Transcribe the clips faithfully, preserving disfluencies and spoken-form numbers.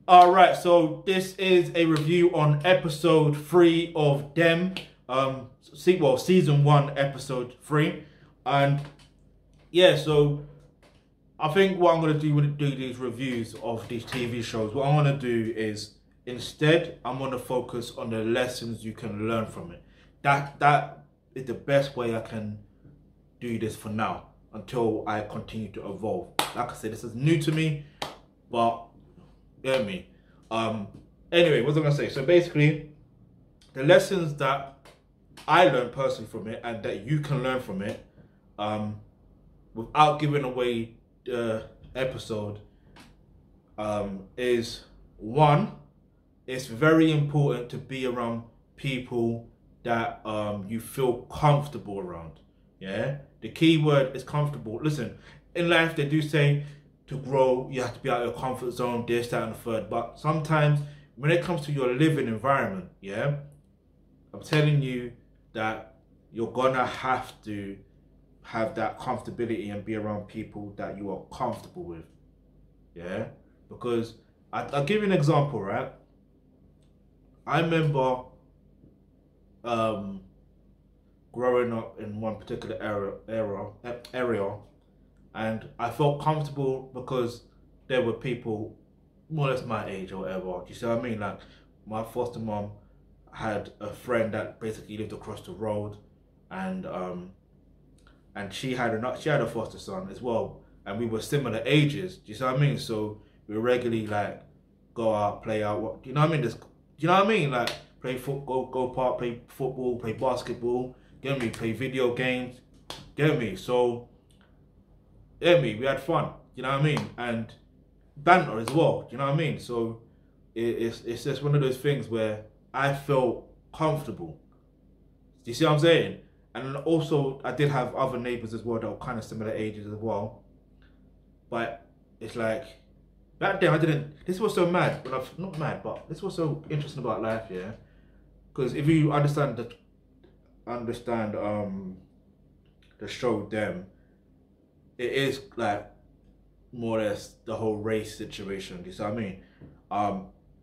All right, so this is a review on episode three of Dem. Um, see, well, season one, episode three, and yeah, so I think what I'm gonna do when I do these reviews of these T V shows, what I'm gonna do is instead I'm gonna focus on the lessons you can learn from it. That that is the best way I can do this for now until I continue to evolve. Like I said, this is new to me, but you know me. Um. Anyway, what was I gonna say? So basically, the lessons that I learned personally from it and that you can learn from it, um, without giving away the episode, um, is one, it's very important to be around people that um you feel comfortable around. Yeah, the key word is comfortable. Listen, in life they do say to grow you have to be out of your comfort zone, this, that, and the third. But sometimes when it comes to your living environment, yeah, I'm telling you that you're gonna have to have that comfortability and be around people that you are comfortable with. Yeah, because I, I'll give you an example, right? I remember um, growing up in one particular era, era, area, and I felt comfortable because there were people more or less my age or whatever. Do you see what I mean? Like, my foster mom had a friend that basically lived across the road, and um, and she had a she had a foster son as well, and we were similar ages. Do you see what I mean? So we regularly like go out, play out. What do you know what I mean? This, do you know what I mean? Like play football, go park, play football, play basketball. Get me? Play video games. Get me? So get me? We had fun. You know what I mean? And banter as well. Do you know what I mean? So it, it's it's just one of those things where I felt comfortable. Do you see what I'm saying? And also, I did have other neighbours as well that were kind of similar ages as well. But it's like, back then I didn't, this was so mad, but I've, not mad, but this was so interesting about life, yeah? Because if you understand the, understand um, the show Dem, it is like more or less the whole race situation, do you see what I mean? Um,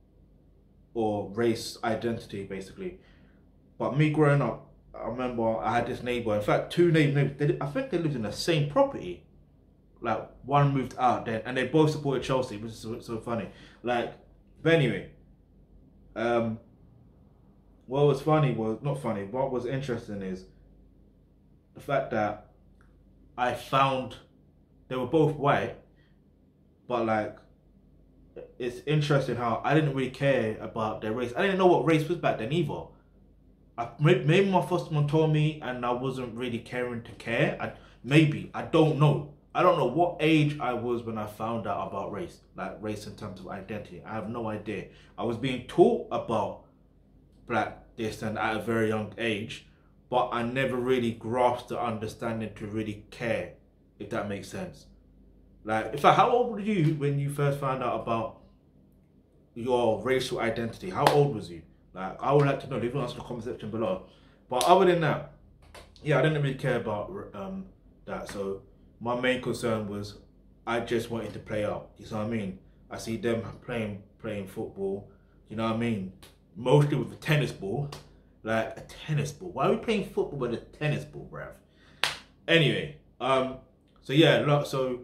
or race identity, basically. But me growing up, I remember I had this neighbour, in fact two neighbours, they, I think they lived in the same property. Like one moved out then, and they both supported Chelsea, which is so, so funny. Like, but anyway, um, what was funny was, not funny, what was interesting is the fact that I found they were both white, but like, it's interesting how I didn't really care about their race. I didn't know what race was back then either. I, maybe my foster mom told me and I wasn't really caring to care. I, maybe, I don't know. I don't know what age I was when I found out about race. Like race in terms of identity. I have no idea. I was being taught about black this and at a very young age, but I never really grasped the understanding to really care, if that makes sense. Like, in fact, how old were you when you first found out about your racial identity? How old was you? Like, I would like to know. Leave an answer in the comment section below. But other than that, yeah, I didn't really care about um, that. So my main concern was I just wanted to play out. You know what I mean? I see them playing playing football. You know what I mean? Mostly with a tennis ball. Like, a tennis ball. Why are we playing football with a tennis ball, bruv? Anyway, um, so yeah, look, so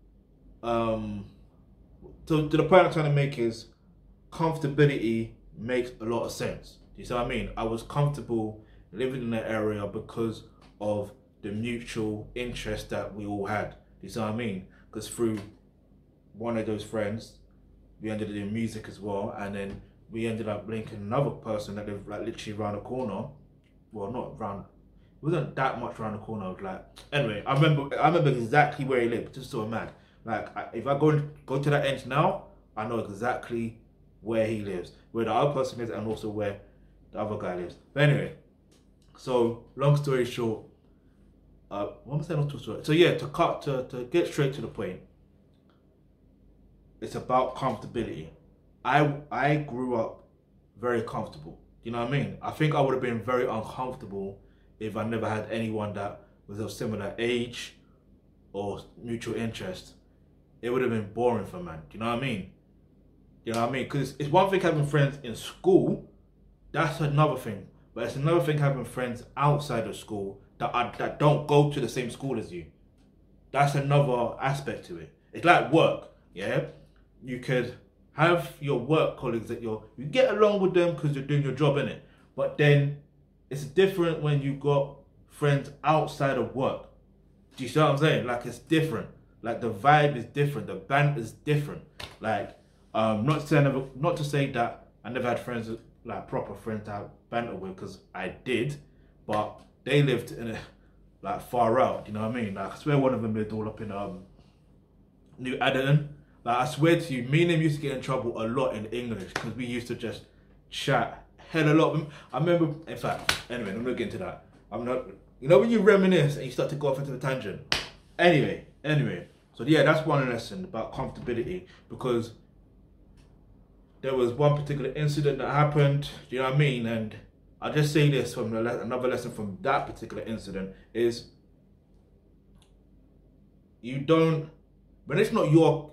um, so to the point I'm trying to make is comfortability makes a lot of sense. Do you see what I mean? I was comfortable living in that area because of the mutual interest that we all had. Do you see what I mean? Because through one of those friends, we ended up doing music as well, and then we ended up linking another person that lived like literally around the corner. Well, not around, it wasn't that much around the corner. I was like, anyway, I remember, I remember exactly where he lived. Just so mad. Like, I, if I go go to that end now, I know exactly where he lives, where the other person is, and also where the other guy lives. But anyway, so long story short, uh, what am I saying? Long story short. So yeah, to cut to to get straight to the point, it's about comfortability. I I grew up very comfortable. You know what I mean? I think I would have been very uncomfortable if I never had anyone that was of similar age or mutual interest. It would have been boring for man. Do you know what I mean? You know what I mean? Because it's one thing having friends in school, that's another thing. But it's another thing having friends outside of school that are, that don't go to the same school as you. That's another aspect to it. It's like work, yeah? You could have your work colleagues that you're, you get along with them because you're doing your job, innit? But then it's different when you got friends outside of work. Do you see what I'm saying? Like, it's different. Like, the vibe is different. The band is different. Like, um, not to say, I never, not to say that I never had friends, like proper friends to have banter with, because I did, but they lived in a, like, far out. You know what I mean? Like, I swear one of them lived all up in um New Adderton. Like, I swear to you, me and him used to get in trouble a lot in English because we used to just chat hell a lot. I remember, in fact, anyway, I'm not getting into that. I'm not, you know when you reminisce and you start to go off into a tangent? Anyway, anyway. So yeah, that's one lesson about comfortability, because there was one particular incident that happened, do you know what I mean? And I'll just say this from the le another lesson from that particular incident is, you don't, when it's not your,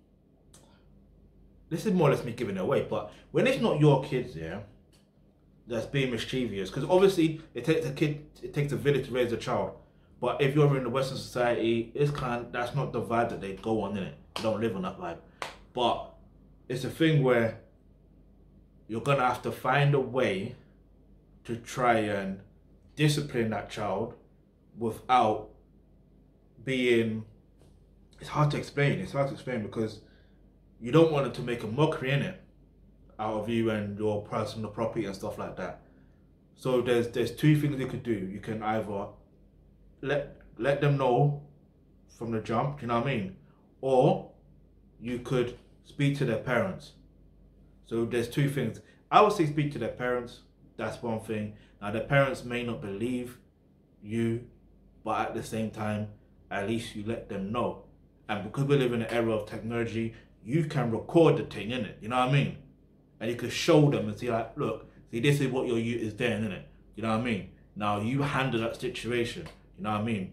this is more or less me giving it away, but when it's not your kids, yeah, that's being mischievous, because obviously it takes a kid, it takes a village to raise a child. But if you're in the Western society, it's kind of, that's not the vibe that they go on, innit? They don't live on that vibe. But it's a thing where you're gonna have to find a way to try and discipline that child without being, it's hard to explain, it's hard to explain because you don't want it to make a mockery in it out of you and your personal property and stuff like that. So there's there's two things you could do. You can either let let them know from the jump, you know what I mean? Or you could speak to their parents. So there's two things. I would say speak to their parents. That's one thing. Now their parents may not believe you, but at the same time, at least you let them know. And because we live in an era of technology, you can record the thing, innit? You know what I mean? And you can show them and see, like, look, see, this is what your youth is doing, innit? You know what I mean? Now you handle that situation. You know what I mean?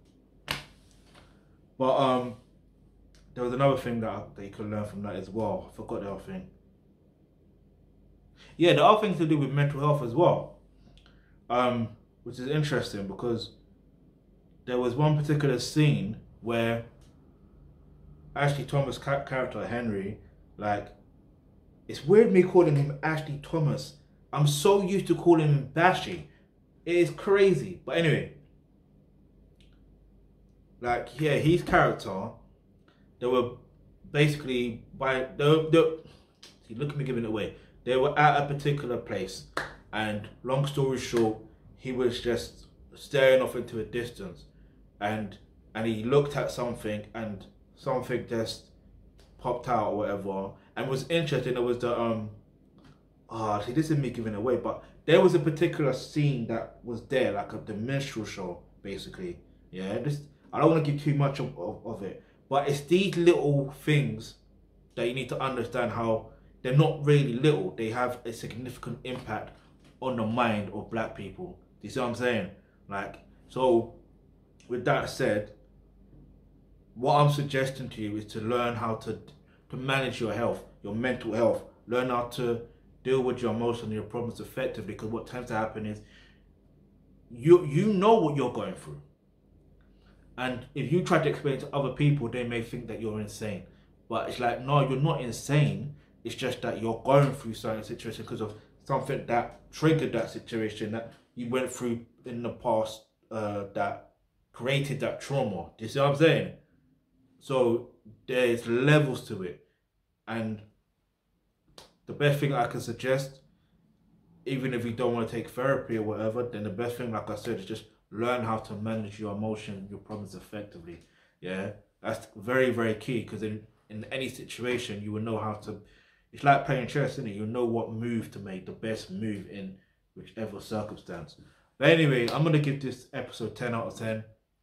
But um, there was another thing that, that you could learn from that as well. I forgot the other thing. Yeah, the other thing to do with mental health as well. Um, which is interesting because there was one particular scene where Ashley Thomas' character, Henry, like, it's weird me calling him Ashley Thomas. I'm so used to calling him Bashy. It is crazy. But anyway, like, yeah, his character, they were basically, by, they, they, see, look at me giving it away. They were at a particular place, and long story short, he was just staring off into a distance, and and he looked at something, and something just popped out or whatever. And was interesting, it was the, um, ah, oh, see, this is me giving it away, but there was a particular scene that was there, like a, the minstrel show, basically. Yeah, this, I don't want to give too much of, of, of it, but it's these little things that you need to understand how they're not really little, they have a significant impact on the mind of black people. Do you see what I'm saying? Like, so with that said, what I'm suggesting to you is to learn how to to manage your health, your mental health. Learn how to deal with your emotions and your problems effectively, because what tends to happen is you you know what you're going through. And if you try to explain it to other people, they may think that you're insane. But it's like, no, you're not insane. It's just that you're going through certain situation because of something that triggered that situation that you went through in the past, uh, that created that trauma. Do you see what I'm saying? So there's levels to it. And the best thing I can suggest, even if you don't want to take therapy or whatever, then the best thing, like I said, is just learn how to manage your emotions, your problems effectively. Yeah, that's very, very key, because in, in any situation, you will know how to, it's like playing chess, isn't it? You know what move to make, the best move in whichever circumstance. But anyway, I'm going to give this episode ten out of ten.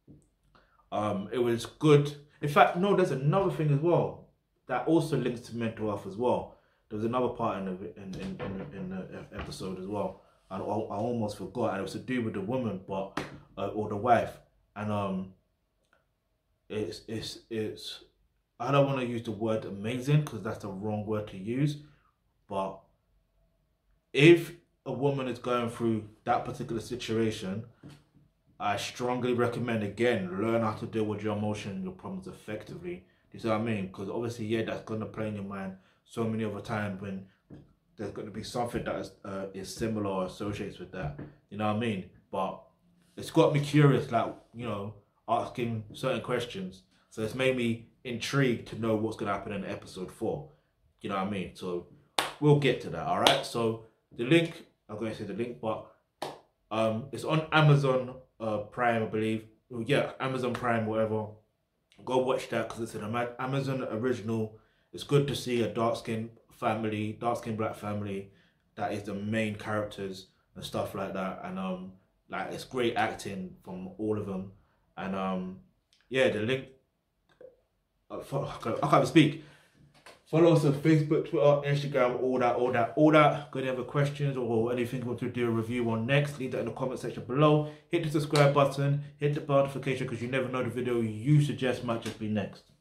Um, it was good. In fact, no, there's another thing as well that also links to mental health as well. There was another part in the, in, in, in, in the episode as well. I, I almost forgot, and it was to do with the woman, but uh, or the wife, and um, it's it's it's I don't want to use the word amazing because that's the wrong word to use, but if a woman is going through that particular situation, I strongly recommend, again, learn how to deal with your emotions and your problems effectively. You see what I mean? Because obviously, yeah, that's going to play in your mind so many other times when there's going to be something that is, uh, is similar or associates with that. You know what I mean? But it's got me curious, like, you know, asking certain questions. So it's made me intrigued to know what's going to happen in episode four. You know what I mean? So we'll get to that, all right? So the link, I'm going to say the link, but um, it's on Amazon uh, Prime, I believe. Yeah, Amazon Prime, whatever. Go watch that because it's an Amazon original. It's good to see a dark-skinned family, dark-skinned black family that is the main characters and stuff like that. And um, like it's great acting from all of them. And um, yeah, the link. Uh, for, I can't even speak. Follow us on Facebook, Twitter, Instagram, all that, all that, all that. Good, have questions or anything you want to do a review on next, leave that in the comment section below. Hit the subscribe button, hit the bell notification because you never know the video you suggest might just be next.